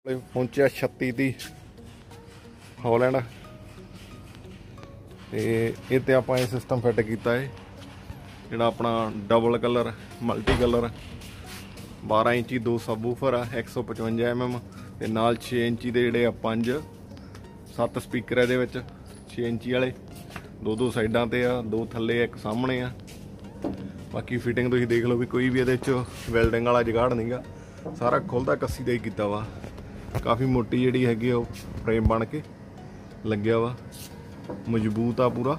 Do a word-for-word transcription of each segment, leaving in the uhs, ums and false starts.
पहुंचा छत्ती दी हॉलैंड ते इत्ते आपां ये सिस्टम फिट किया है जिहड़ा अपना डबल कलर मल्टी कलर बारह इंची दो सबवूफर आ एक सौ पचवंजा एम एम ते नाल छे इंची दे जिहड़े आ पंज सत्त स्पीकर इहदे विच छे इंची वाले दो दो साइडां ते आ दो थल्ले एक सामने आ। बाकी फिटिंग तुसीं देख लो भी कोई भी इहदे च वैल्डिंग वाला जुगाड़ नहीं गा, सारा खुलदा कस्सी दा ही कीता वा। काफ़ी मोटी जिहड़ी हैगी आ फ्रेम बन के लग्या वा, मजबूत आ पूरा।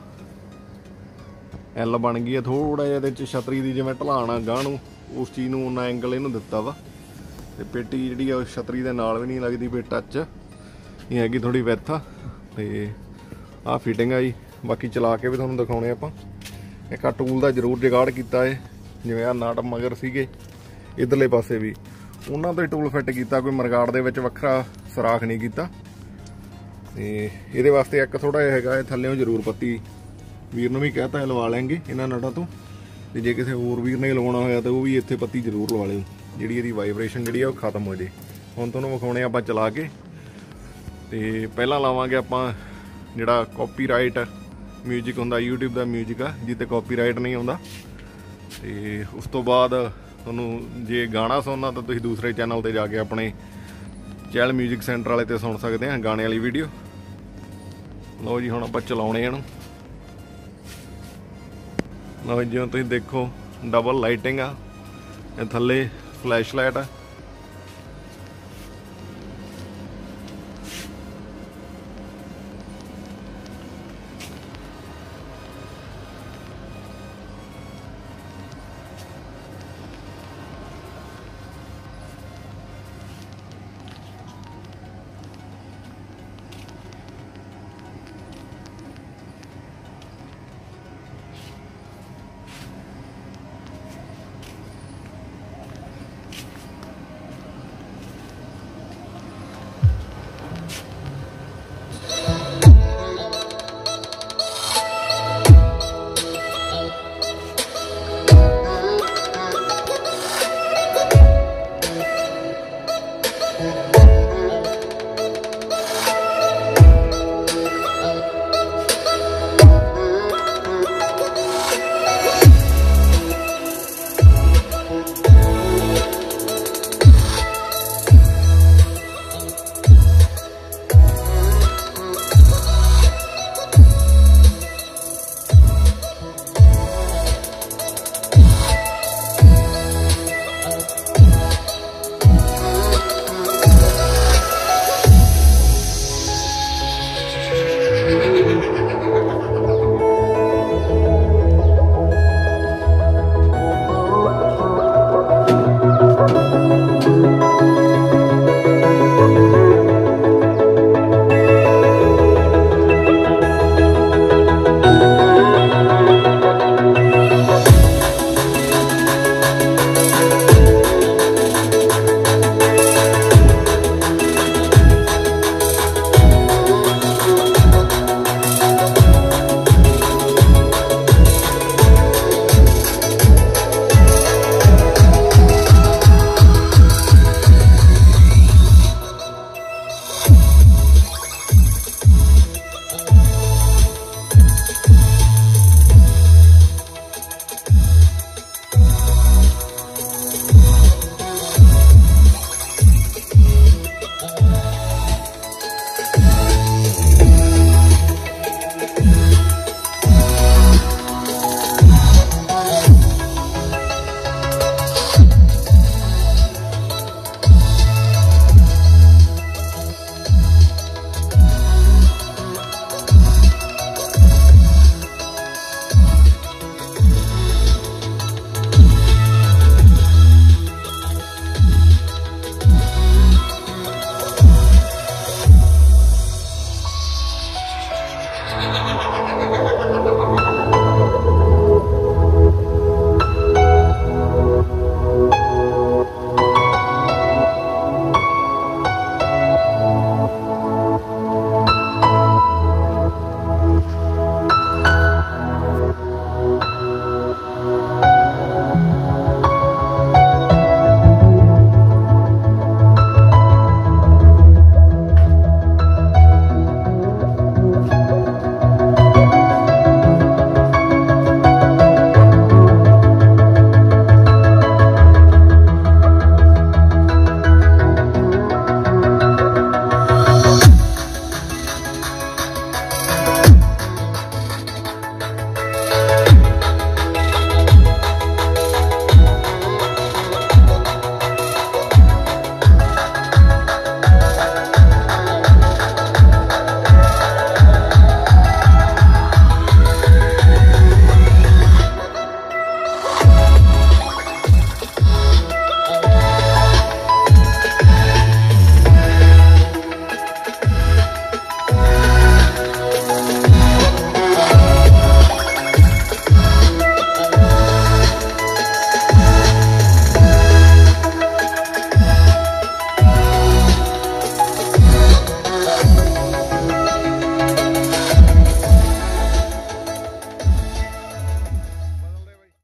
एल बन गई है थोड़ा जिहा इहदे च छतरी दी जिवें ढलाण आ गांह नूं उस चीज़ नूं उन्ना एंगल इहनूं दित्ता वा। ते पेटी जिहड़ी आ छतरी दे नाल भी नहीं लगदी पे टच ये हैगी थोड़ी विथ आ। ते आ फिटिंग आ जी। बाकी चला के भी तुहानूं दिखाउणे आपां। एक आ टूल का जरूर जुगाड़ किया है, जिवें आ नट मगर सीगे इधरले पासे भी उन्हां तो ही टूल फिट किया, कोई मरगाड़ दे विच वखरा सुराख नहीं किया। ते इहदे वास्ते एक थोड़ा जिहा हैगा थल्लेओं जरूर पत्ती वीर नूं भी कहता है लवा लेंगे इन्हां नटां तो। ते जे किसी होर वीर ने लवाउणा होया तो वह भी इत्थे पत्ती जरूर लवा लिओ, जिहड़ी इहदी वाइब्रेशन जिहड़ी आ ओह खत्म हो जाए। हुण तुहानूं विखाउणे आपां चला के। ते पहिलां लावांगे आपां जिहड़ा कॉपीराइट म्यूजिक होंदा यूट्यूब का म्यूजिक आ जिते कॉपीराइट नहीं आउंदा। ते उस तो बाद तुहानूं जे गाना सुनना तो तुसीं दूसरे चैनल ते जाके अपने चहल म्यूजिक सेंटर वाले ते सुन सकते हैं गाने वाली वीडियो। लो जी हुण आपां चलाउणे इहनूं। लो जिवें तुसीं देखो डबल लाइटिंग आ, थल्ले फ्लैश लाइट आ।